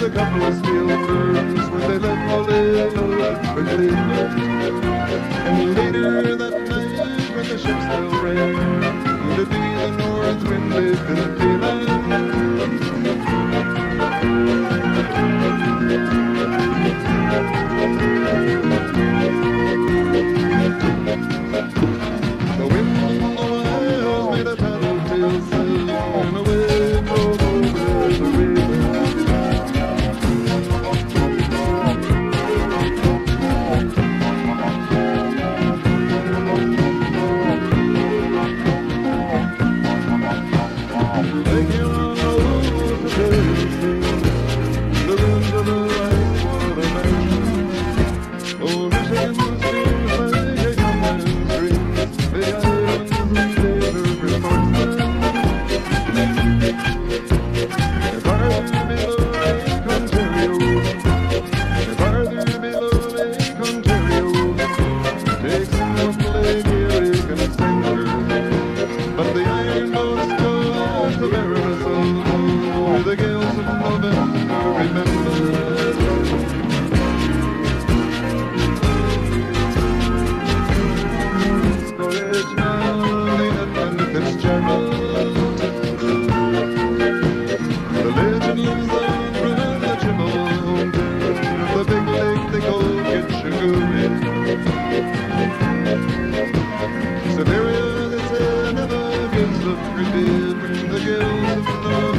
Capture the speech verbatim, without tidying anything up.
a couple of steel birds when they let all in quickly. And later that night when the ships still ran, would it be the north wind they've been feeling? The wind from the wiles made a tattletale sound, and the wind drove over the river. Like you on a roof of Tennessee, the winds of the ice water man. Oh, Michigan's feels like a young man's dream. The islands later reports them. If farther below Lake Ontario, if farther below Lake Ontario, takes up Lake Erie and Sanger, but the iron boats go to Barrow, the gales of November remember. Storage Mountain and Fitzgerald, the legend lives on from the Chibble, the big lake they call Gitchaguri. Siberia, they say, never gives up repeat, the gales of November.